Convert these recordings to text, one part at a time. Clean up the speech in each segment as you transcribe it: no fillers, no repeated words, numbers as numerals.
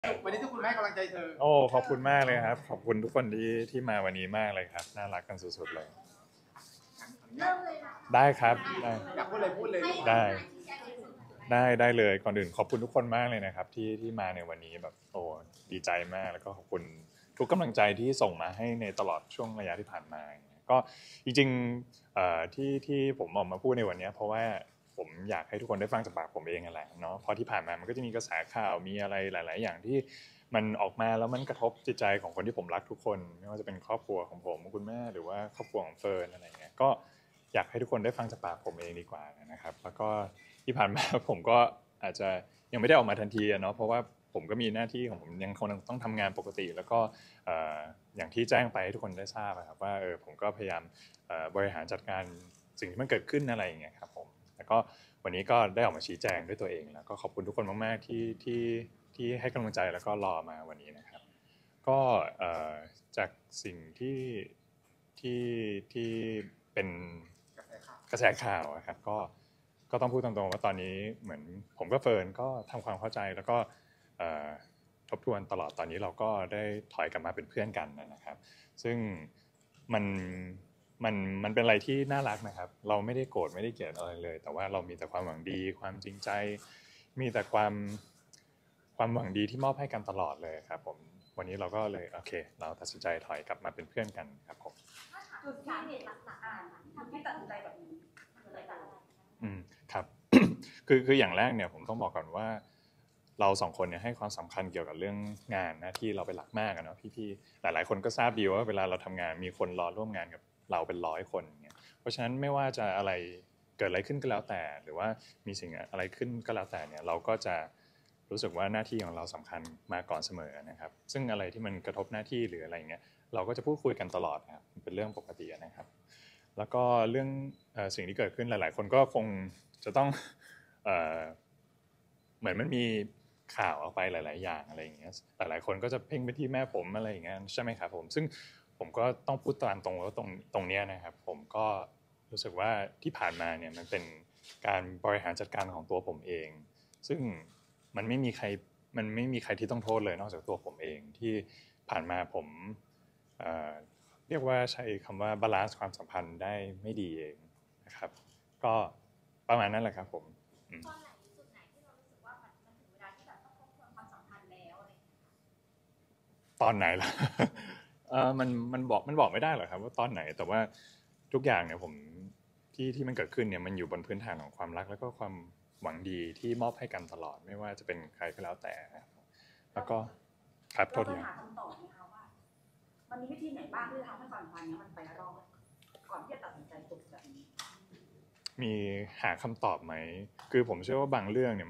วันนี้ทุกคนให้กำลังใจเธอโอ้ขอบคุณมากเลยครับขอบคุณทุกคนที่มาวันนี้มากเลยครับน่ารักกันสุดๆเลยเริ่มเลยนะได้ครับได้อยากพูดอะไรพูดเลยได้ได้เลยก่อนอื่นขอบคุณทุกคนมากเลยนะครับที่มาในวันนี้แบบโอ้ดีใจมากแล้วก็ขอบคุณทุกกำลังใจที่ส่งมาให้ในตลอดช่วงระยะที่ผ่านมาก็จริงๆที่ผมออกมาพูดในวันนี้เพราะว่าผมอยากให้ทุกคนได้ฟังจากปากผมเองนั่นแหละเนาะเพราะที่ผ่านมามันก็จะมีกระแสข่าวมีอะไรหลายๆอย่างที่มันออกมาแล้วมันกระทบจิตใจของคนที่ผมรักทุกคนไม่ว่าจะเป็นครอบครัวของผมคุณแม่หรือว่าครอบครัวของเฟิร์นอะไรเงี้ยก็อยากให้ทุกคนได้ฟังจากปากผมเองดีกว่านะครับแล้วก็ที่ผ่านมาผมก็อาจจะยังไม่ได้ออกมาทันทีเนาะเพราะว่าผมก็มีหน้าที่ของผมยังคงต้องทำงานปกติแล้วก็อย่างที่แจ้งไปให้ทุกคนได้ทราบครับว่าผมก็พยายามบริหารจัดการสิ่งที่มันเกิดขึ้นอะไรอย่างเงี้ยครับผมแล้วก็วันนี้ก็ได้ออกมาชี้แจงด้วยตัวเองแล้วก็ขอบคุณทุกคนมากๆที่ให้กำลังใจแล้วก็รอมาวันนี้นะครับก็จากสิ่งที่เป็นกระแสข่าวครับก็ต้องพูดตรงๆว่าตอนนี้เหมือนผมกับเฟิร์นก็ทำความเข้าใจแล้วก็ทบทวนตลอดตอนนี้เราก็ได้ถอยกลับมาเป็นเพื่อนกันนะครับซึ่งมันมันเป็นอะไรที่น่ารักนะครับเราไม่ได้โกรธไม่ได้เกลียดอะไรเลยแต่ว่าเรามีแต่ความหวังดีความจริงใจมีแต่ความหวังดีที่มอบให้กันตลอดเลยครับผมวันนี้เราก็เลยโอเคเราตัดสินใจถอยกลับมาเป็นเพื่อนกันครับผมจุดสาเหตุหลักๆทำให้ตัดสินใจแบบนี้อะไรกันครับ คืออย่างแรกเนี่ยผมต้องบอกก่อนว่าเราสองคนเนี่ยให้ความสำคัญเกี่ยวกับเรื่องงานหน้าที่เราเป็นหลักมากนะพี่ๆหลายๆคนก็ทราบดีว่าเวลาเราทำงานมีคนรอร่วมงานกับเราเป็น100 คนอย่างเงี้ยเพราะฉะนั้นไม่ว่าจะอะไรเกิดอะไรขึ้นก็แล้วแต่หรือว่ามีสิ่งอะไรขึ้นก็แล้วแต่เนี่ยเราก็จะรู้สึกว่าหน้าที่ของเราสำคัญมาก่อนเสมอนะครับซึ่งอะไรที่มันกระทบหน้าที่หรืออะไรเงี้ยเราก็จะพูดคุยกันตลอดครับเป็นเรื่องปกตินะครับแล้วก็เรื่องสิ่งที่เกิดขึ้นหลายๆคนก็คงจะต้องเหมือนมันมีข่าวออกไปหลายๆอย่างอะไรอย่างเงี้ยหลายๆคนก็จะเพ่งไปที่แม่ผมอะไรอย่างเงี้ยใช่ไหมครับผมซึ่งผมก็ต้องพูดตามตรงว่าตรงเนี้ยนะครับผมก็รู้สึกว่าที่ผ่านมาเนี่ยมันเป็นการบริหารจัดการของตัวผมเองซึ่งมันไม่มีใครที่ต้องโทษเลยนอกจากตัวผมเองที่ผ่านมาผมเรียกว่าใช้คำว่าบาลานซ์ความสัมพันธ์ได้ไม่ดีเองนะครับก็ประมาณนั้นแหละครับผมตอนไหนจุดไหนที่เรารู้สึกว่ามันถึงเวลาที่แบบต้องทบทวนความสัมพันธ์แล้วอะไรตอนไหนล่ะมันบอกไม่ได้หรอกครับว่าตอนไหนแต่ว่าทุกอย่างเนี่ยผมที่มันเกิดขึ้นเนี่ยมันอยู่บนพื้นฐานของความรักแล้วก็ความหวังดีที่มอบให้กันตลอดไม่ว่าจะเป็นใครก็แล้วแต่แล้วก็ครับโทษทีเราหาคำตอบไหมคะว่ามันมีวิธีไหนบ้างที่จะทำให้ความสัมพันธ์นี้มันไปรอดก่อนที่จะตัดสินใจจบแบบนี้มีหาคำตอบไหมคือผมเชื่อว่าบางเรื่องเนี่ย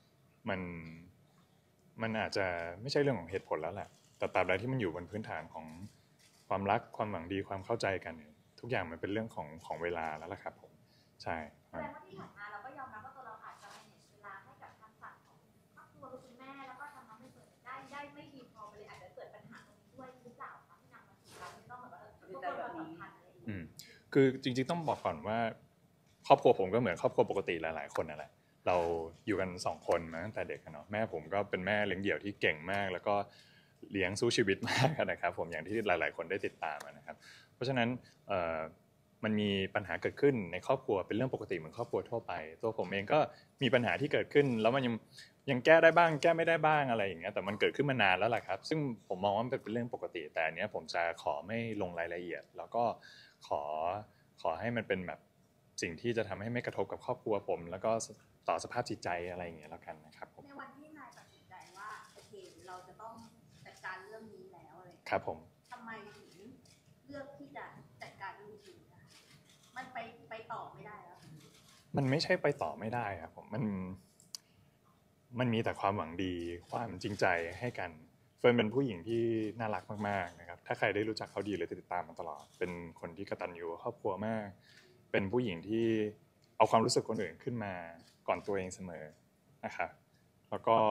มันอาจจะไม่ใช่เรื่องของเหตุผลแล้วแหละแต่ตราบใดที่มันอยู่บนพื้นฐานของความรักความหวังดีความเข้าใจกันเนี่ยทุกอย่างมันเป็นเรื่องของเวลาแล้วล่ะครับผมใช่แสดงว่าที่ผ่านมาเราก็ยอมรับว่าตัวเราอาจจะ manage เวลาให้กับทางฝั่งของครอบครัวคุณแม่แล้วก็ทำให้เปิดได้ไม่ดีพอไปเลยอาจจะเกิดปัญหาตรงนี้ด้วยหรือเปล่าคะที่นำมาสู่การที่ต้องแบบว่าทุกคนเราสำคัญอะไรอย่างเงี้ยคือจริงๆต้องบอกก่อนว่าครอบครัวผมก็เหมือนครอบครัวปกติหลายๆคนนั่นแหละเราอยู่กัน2 คนมาตั้งแต่เด็กเนาะแม่ผมก็เป็นแม่เลี้ยงเดี่ยวที่เก่งมากแล้วก็เลี้ยงสู้ชีวิตมากนะครับผมอย่างที่หลายๆคนได้ติดตามนะครับเพราะฉะนั้นมันมีปัญหาเกิดขึ้นในครอบครัวเป็นเรื่องปกติเหมือนครอบครัวทั่วไปตัวผมเองก็มีปัญหาที่เกิดขึ้นแล้วมันยังแก้ได้บ้างแก้ไม่ได้บ้างอะไรอย่างเงี้ยแต่มันเกิดขึ้นมานานแล้วแหละครับซึ่งผมมองว่ามันเป็นเรื่องปกติแต่อันเนี้ยผมจะขอไม่ลงรายละเอียดแล้วก็ขอให้มันเป็นแบบสิ่งที่จะทำให้ไม่กระทบกับครอบครัวผมแล้วก็ต่อสภาพจิตใจอะไรอย่างเงี้ยแล้วกันนะครับผมในวันที่นายตัดสินใจว่าโอเคเราจะต้องจัดการเรื่องนี้แล้วอะไรครับผมทำไมถึงเลือกที่จะจัดการเรื่องนี้นะคะมันไปต่อไม่ได้แล้วมันไม่ใช่ไปต่อไม่ได้ครับผมมันมีแต่ความหวังดีความจริงใจให้กันเฟิร์นเป็นผู้หญิงที่น่ารักมากๆนะครับถ้าใครได้รู้จักเขาดีเลยติดตามมาตลอดเป็นคนที่กตัญญูครอบครัวมากเป็นผู้หญิงที่เอาความรู้สึกคนอื่นขึ้นมาก่อนตัวเองเสมอนะครับแล้วก็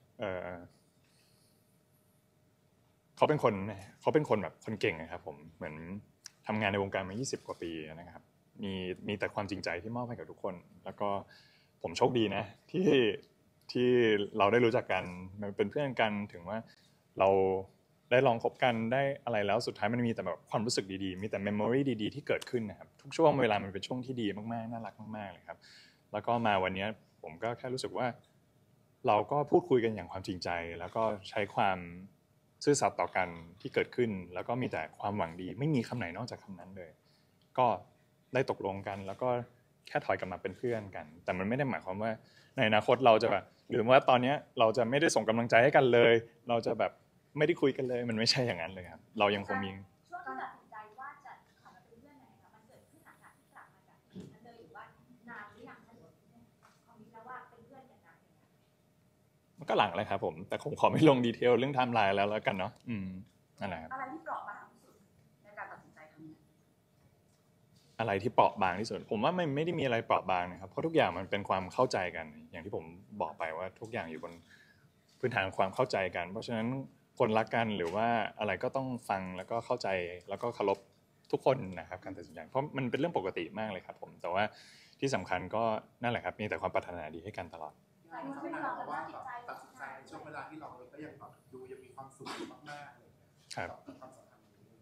เขาเป็นคนแบบคนเก่งนะครับผมเหมือนทำงานในวงการมา20 กว่าปีนะครับมีแต่ความจริงใจที่มอบให้กับทุกคนแล้วก็ผมโชคดีนะที่เราได้รู้จักกันมันเป็นเพื่อนกันถึงว่าเราได้ลองคบกันได้อะไรแล้วสุดท้ายมันมีแต่แบบความรู้สึกดีๆมีแต่เมมโมรีดีๆที่เกิดขึ้นนะครับทุกช่วงเวลามันเป็นช่วงที่ดีมากๆน่ารักมากๆเลยครับแล้วก็มาวันนี้ผมก็แค่รู้สึกว่าเราก็พูดคุยกันอย่างความจริงใจแล้วก็ใช้ความซื่อสัตย์ต่อกันที่เกิดขึ้นแล้วก็มีแต่ความหวังดีไม่มีคำไหนนอกจากคำนั้นเลยก็ได้ตกลงกันแล้วก็แค่ถอยกลับมาเป็นเพื่อนกันแต่มันไม่ได้หมายความว่าในอนาคตเราจะแบบหรือว่าตอนนี้เราจะไม่ได้ส่งกำลังใจให้กันเลยเราจะแบบไม่ได้คุยกันเลยมันไม่ใช่อย่างนั้นเลยครับเรายังคงมีช่วงที่ตัดสินใจว่าจะกลับมาเป็นเพื่อนยังไงคะมันเกิดขึ้นหลังจากที่กลับมาจากที่นั้นเลยหรือว่านานหรือยังคะหรือว่าความคิดแล้วว่าเป็นเพื่อนกันนานยังไงมันก็หลังเลยครับผมแต่ผมขอไม่ลงดีเทลเรื่องไทม์ไลน์แล้วกันเนาะนั่นแหละครับอะไรที่เปราะบางที่สุดในการตัดสินใจครั้งนี้อะไรที่เปราะบางที่สุดผมว่าไม่ได้มีอะไรเปราะบางนะครับเพราะทุกอย่างมันเป็นความเข้าใจกันอย่างที่ผมบอกไปว่าทุกอย่างอยู่บนพื้นฐานความเข้าใจกันเพราะฉะนั้นคนรักกันหรือว่าอะไรก็ต้องฟังแล้วก็เข้าใจแล้วก็เคารพทุกคนนะครับการตัดสินใจเพราะมันเป็นเรื่องปกติมากเลยครับผมแต่ว่าที่สำคัญก็นั่นแหละครับมีแต่ความปรารถนาดีให้กันตลอดหลายคนบอกว่าตัดสินใจในช่วงเวลาที่เราก็ยังแบบดูยังมีความสุขอยู่มากๆเลยครับกับความสัมพันธ์นี้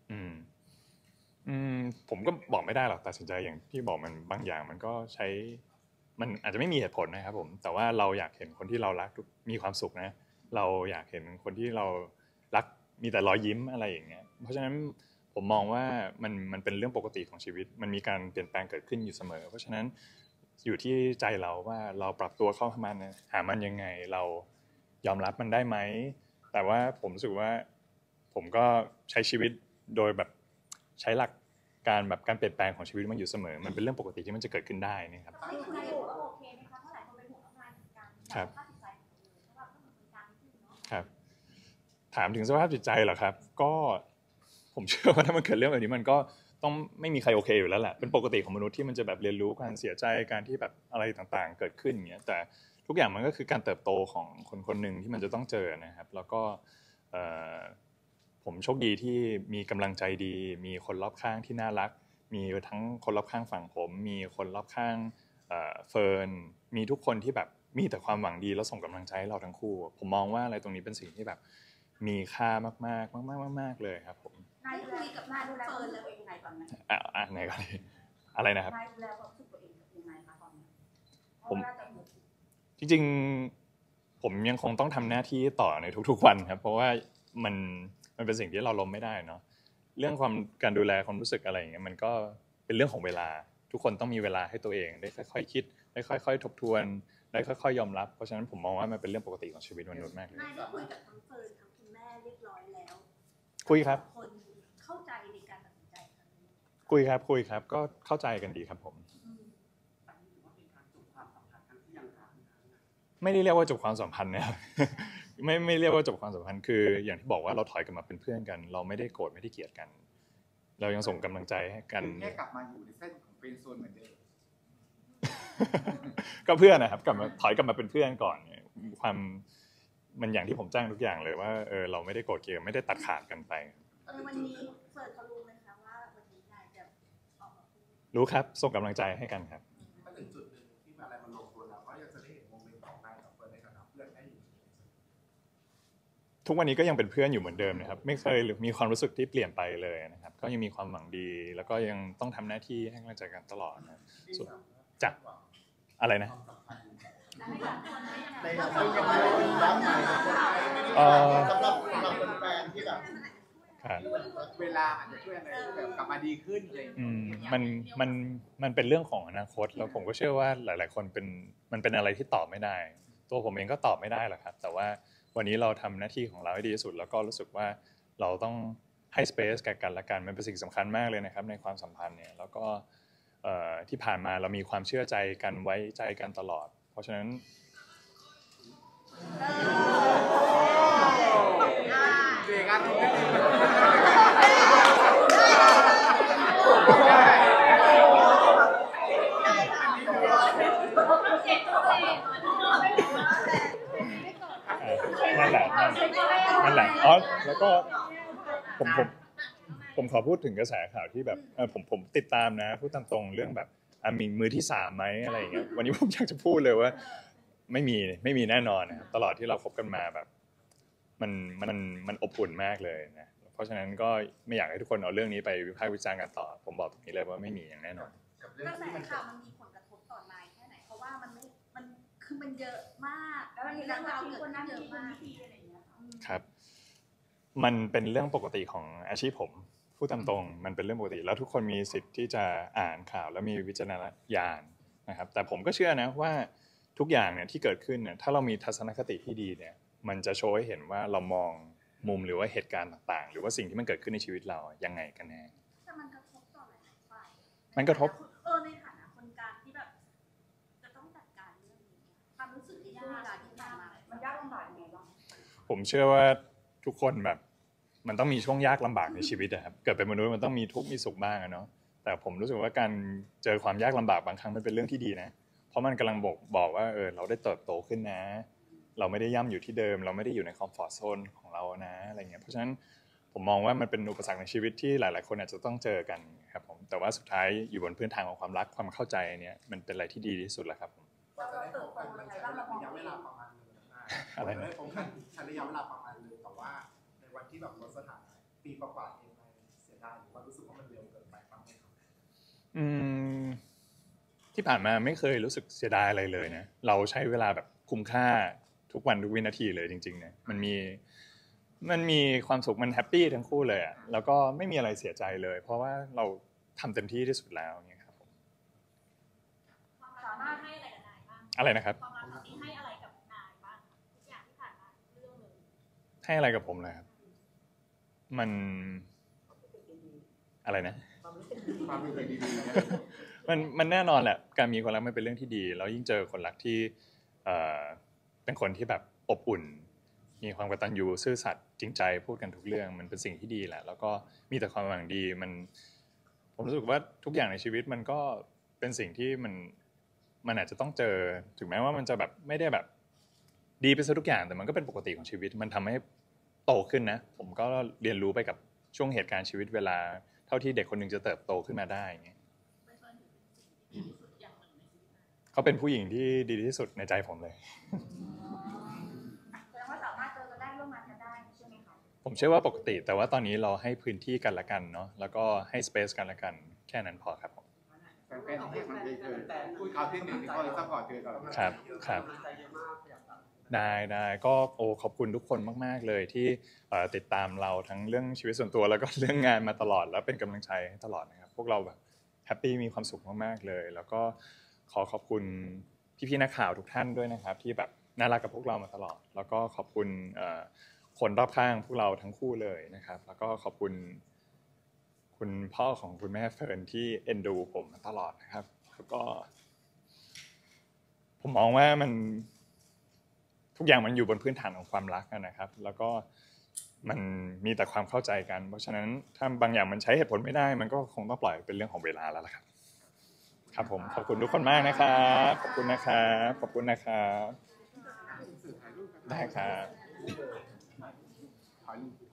ผมก็บอกไม่ได้หรอกตัดสินใจอย่างที่บอกมันบางอย่างมันก็ใช้มันอาจจะไม่มีเหตุผลนะครับผมแต่ว่าเราอยากเห็นคนที่เรารักมีความสุขนะเราอยากเห็นคนที่เรารักมีแต่รอยยิ้มอะไรอย่างเงี้ยเพราะฉะนั้นผมมองว่ามันเป็นเรื่องปกติของชีวิตมันมีการเปลี่ยนแปลงเกิดขึ้นอยู่เสมอเพราะฉะนั้นอยู่ที่ใจเราว่าเราปรับตัวเข้ามันหามันยังไงเรายอมรับมันได้ไหมแต่ว่าผมรู้สึกว่าผมก็ใช้ชีวิตโดยแบบใช้หลักการแบบการเปลี่ยนแปลงของชีวิตมันอยู่เสมอมันเป็นเรื่องปกติที่มันจะเกิดขึ้นได้นะครับไม่คุยกันว่าโอเคไหมคะเพราะหลายคนเป็นห่วงน้องนายเหมือนกันกับสภาพจิตใจของเราเลยเพราะว่าก็เหมือนเป็นการนิดนึงเนาะครับถามถึงสภาพจิตใจเหรอครับก็ผมเชื่อว่าถ้ามันเกิดเรื่องแบบนี้มันก็ต้องไม่มีใครโอเคอยู่แล้วแหละเป็นปกติของมนุษย์ที่มันจะแบบเรียนรู้การเสียใจการที่แบบอะไรต่างๆเกิดขึ้นอย่างเงี้ยแต่ทุกอย่างมันก็คือการเติบโตของคนคนหนึ่งที่มันจะต้องเจอนะครับแล้วก็ผมโชคดีที่มีกำลังใจดีมีคนรอบข้างที่น่ารักมีทั้งคนรอบข้างฝั่งผมมีคนรอบข้างเฟิร์นมีทุกคนที่แบบมีแต่ความหวังดีแล้วส่งกำลังใจให้เราทั้งคู่ผมมองว่าอะไรตรงนี้เป็นสิ่งที่แบบมีค่ามากๆมากๆเลยครับผมนายคุยกับนายดูแลเฟิร์นแล้วเองยังไงตอนนี้ไหนก่อนดีอะไรนะครับนายดูแลความรู้สึกตัวเองยังไงคะตอนนี้จริงๆผมยังคงต้องทำหน้าที่ต่อในทุกๆวันครับเพราะว่ามันเป็นสิ่งที่เราล้มไม่ได้เนาะเรื่องการดูแลความรู้สึกอะไรอย่างเงี้ยมันก็เป็นเรื่องของเวลาทุกคนต้องมีเวลาให้ตัวเองได้ค่อยๆคิดได้ค่อยๆทบทวนได้ค่อยๆยอมรับเพราะฉะนั้นผมมองว่ามันเป็นเรื่องปกติของชีวิตมนุษย์มากเลยนายได้คุยกับทั้งเฟิร์นทั้งคุณแม่เรียบร้อยแล้วคุยครับคนเข้าใจในการตัดสินใจครั้งนี้คุยครับก็เข้าใจกันดีครับผมไม่ได้เรียกว่าจบความสัมพันธ์นะครับ ไม่เรียกว่าจบความสัมพันธ์คืออย่างที่บอกว่าเราถอยกลับมาเป็นเพื่อนกัน เราไม่ได้โกรธไม่ได้เกลียดกัน เรายังส่งกำลังใจให้กันแค่กลับมาอยู่ในเส้นของเป็นโซนเหมือนเดิมก็เพื่อนนะครับถอยกลับมาเป็นเพื่อนก่อนความมันอย่างที่ผมแจ้งทุกอย่างเลยว่าเราไม่ได้โกรธเกลียดไม่ได้ตัดขาดกันไปวันนี้เฟิร์นเขารู้ไหมคะว่าวันนี้นายจะออกมาพูดรู้ครับส่งกำลังใจให้กันครับถ้าถึงจุดหนึ่งที่อะไรมันลงตัวแล้วก็ยังจะได้เห็นโมเมนต์ของนายกับเฟิร์นในฐานะเพื่อนได้อยู่ทุกวันนี้ก็ยังเป็นเพื่อนอยู่เหมือนเดิมนะครับไม่เคยหรือมีความรู้สึกที่เปลี่ยนไปเลยนะครับก็ยังมีความหวังดีแล้วก็ยังต้องทำหน้าที่ให้กำลังใจกันตลอดนะส่วนจักอะไรนะในแบบเป็นยังไงเป็นร้านไหนสำหรับแฟนๆที่แบบครับเวลาอาจจะช่วยอะไรแบบกลับมาดีขึ้นอะไรอย่างเงี้ยมันเป็นเรื่องของอนาคตแล้วผมก็เชื่อว่าหลายๆคนมันเป็นอะไรที่ตอบไม่ได้ตัวผมเองก็ตอบไม่ได้หรอกครับแต่ว่าวันนี้เราทำหน้าที่ของเราให้ดีที่สุดแล้วก็รู้สึกว่าเราต้องให้ space แก่กันและกันมันเป็นสิ่งสำคัญมากเลยนะครับในความสัมพันธ์เนี่ยแล้วก็ที่ผ่านมาเรามีความเชื่อใจกันไว้ใจกันตลอดเพราะฉะนั้นเรียนงานตรงนี้นั่นแหละแล้วก็ผมขอพูดถึงกระแสข่าวที่แบบผมติดตามนะพูดตามตรงเรื่องแบบมีมือที่3ไหมอะไรอย่างเงี้ยวันนี้ผมอยากจะพูดเลยว่าไม่มีแน่นอนนะครับตลอดที่เราคบกันมาแบบมันอบอุ่นมากเลยนะเพราะฉะนั้นก็ไม่อยากให้ทุกคนเอาเรื่องนี้ไปวิพากษ์วิจารณ์กันต่อผมบอกตรงนี้เลยว่าไม่มีอย่างแน่นอนกับกเรื่องระแสที่มันข่าวมันมีผลกระทบต่อนายแค่ไหนเพราะว่ามันคือมันเยอะมากแล้วมันมีเรื่องราวเกิดขึ้นเยอะมากครับมันเป็นเรื่องปกติของอาชีพผมพูดตามตรงมันเป็นเรื่องปกติแล้วทุกคนมีสิทธิ์ที่จะอ่านข่าวแล้วมีวิจารณญาณนะครับแต่ผมก็เชื่อนะว่าทุกอย่างเนี่ยที่เกิดขึ้นเนี่ยถ้าเรามีทัศนคติที่ดีเนี่ยมันจะโชว์ให้เห็นว่าเรามองมุมหรือว่าเหตุการณ์ต่างๆหรือว่าสิ่งที่มันเกิดขึ้นในชีวิตเรายังไงกันแน่แต่มันกระทบต่อหลายๆฝ่ายมันกระทบในฐานะคนกลางที่แบบจะต้องจัดการเรื่องนี้ความรู้สึกที่ช่วงเวลาที่ผ่านมามันยากลำบากยังไงบ้างผมเชื่อว่าทุกคนแบบมันต้องมีช่วงยากลำบากในชีวิตนะครับเกิดเป็นมนุษย์มันต้องมีทุกข์มีสุขบ้างอะเนาะแต่ผมรู้สึกว่าการเจอความยากลำบากบางครั้งมันเป็นเรื่องที่ดีนะเพราะมันกำลังบอกว่าเราได้เติบโตขึ้นนะเราไม่ได้ย่ำอยู่ที่เดิมเราไม่ได้อยู่ในคอมฟอร์ทโซนของเรานะอะไรเงี้ยเพราะฉะนั้นผมมองว่ามันเป็นอุปสรรคในชีวิตที่หลายๆคนอาจจะต้องเจอกันครับผมแต่ว่าสุดท้ายอยู่บนพื้นฐานของความรักความเข้าใจเนี่ยมันเป็นอะไรที่ดีที่สุดแล้วครับผมกว่าจะได้พบกันมันใช้ระยะเวลาประมาณนึงนะอะไรนะได้พบกันใช้ระยะเวลาประมาณนึงแต่ว่าในวันที่แบบลดสถานะปีกว่าๆเองเสียดายหรือว่ารู้สึกว่ามันเร็วเกินไปบ้างไหมครับที่ผ่านมาไม่เคยรู้สึกเสียดายอะไรเลยนะเราใช้เวลาแบบคุ้มค่าทุกวันทุกวินาทีเลยจริงๆเนี่ยมันมีความสุขมันแฮปปี้ทั้งคู่เลยอ่ะแล้วก็ไม่มีอะไรเสียใจเลย เพราะว่าเราทำเต็มที่ที่สุดแล้วเนี่ยครับผมความสามารถให้อะไรกับนายบ้างอะไรนะครับความรักครั้งนี้ให้อะไรกับนายบ้างทุกอย่างที่ผ่านมาเรื่องเลยให้อะไรกับผมเลยครับมันอะไรนะความรู้สึกดีๆนะมันแน่นอนแหละการมีความรักมันเป็นเรื่องที่ดีแล้วยิ่งเจอคนรักที่เป็นคนที่แบบอบอุ่น มีความกตัญญูซื่อสัตย์จริงใจพูดกันทุกเรื่องมันเป็นสิ่งที่ดีแหละแล้วก็มีแต่ความหวังดีผมรู้สึกว่าทุกอย่างในชีวิตมันก็เป็นสิ่งที่มันอาจจะต้องเจอถึงแม้ว่ามันจะแบบไม่ได้แบบดีไปซะทุกอย่างแต่มันก็เป็นปกติของชีวิตมันทำให้โตขึ้นนะผมก็เรียนรู้ไปกับช่วงเหตุการณ์ชีวิตเวลาเท่าที่เด็กคนหนึ่งจะเติบโตขึ้นมาได้อย่างเงี้ยเขาเป็นผู้หญิงที่ดีที่สุดในใจผมเลยแสดงว่าสามารถเจอกันได้ร่วมงานกันได้ใช่ไหมคะผมเชื่อว่าปกติแต่ว่าตอนนี้เราให้พื้นที่กันละกันเนาะแล้วก็ให้สเปซกันละกันแค่นั้นพอครับผมแฟนๆที่มันดีคือเอาที่หนึ่งที่คอยซัพพอร์ตคือก่อนครับได้ก็ขอบคุณทุกคนมากๆเลยที่ติดตามเราทั้งเรื่องชีวิตส่วนตัวแล้วก็เรื่องงานมาตลอดแล้วเป็นกำลังใจให้ตลอดนะครับพวกเราแบบแฮปปี้มีความสุขมากๆเลยแล้วก็ขอบคุณพี่ๆนักข่าวทุกท่านด้วยนะครับที่แบบน่ารักกับพวกเรามาตลอดแล้วก็ขอบคุณคนรอบข้างพวกเราทั้งคู่เลยนะครับแล้วก็ขอบคุณคุณพ่อของคุณแม่เฟิร์นที่เอ็นดูผมมาตลอดนะครับแล้วก็ผมมองว่ามันทุกอย่างมันอยู่บนพื้นฐานของความรักนะครับแล้วก็มันมีแต่ความเข้าใจกันเพราะฉะนั้นถ้าบางอย่างมันใช้เหตุผลไม่ได้มันก็คงต้องปล่อยเป็นเรื่องของเวลาแล้วล่ะครับครับผมขอบคุณทุกคนมากนะครับขอบคุณนะครับได้ครับถ่ายรูป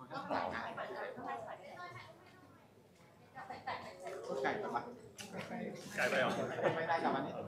ไก่ไปปะไกลไปเหรอไม่ได้กับวันนี้